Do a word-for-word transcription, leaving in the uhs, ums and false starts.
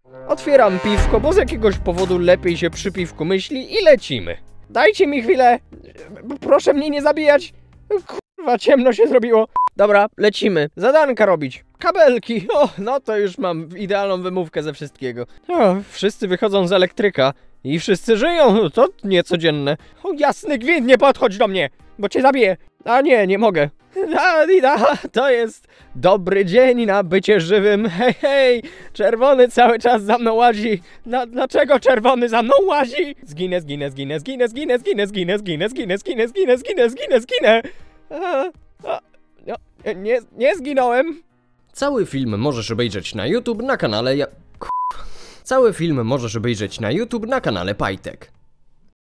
Otwieram piwko, bo z jakiegoś powodu lepiej się przy piwku myśli i lecimy. Dajcie mi chwilę. Proszę mnie nie zabijać. Kurwa, ciemno się zrobiło. Dobra, lecimy. Zadanka robić. Kabelki. O, no to już mam idealną wymówkę ze wszystkiego. O, wszyscy wychodzą z elektryka i wszyscy żyją. To niecodzienne. O, jasny gwint, nie podchodź do mnie, bo cię zabiję. A nie, nie mogę. Da, da, to jest dobry dzień na bycie żywym. Hej, hej, czerwony cały czas za mną łazi. Na, dlaczego czerwony za mną łazi? Zginę, zginę, zginę, zginę, zginę, zginę, zginę, zginę, zginę, zginę, zginę, zginę, zginę, zginę. A, a, no, nie, nie zginąłem. Cały film możesz obejrzeć na YouTube na kanale ja... Cały film możesz obejrzeć na YouTube na kanale Pajtek.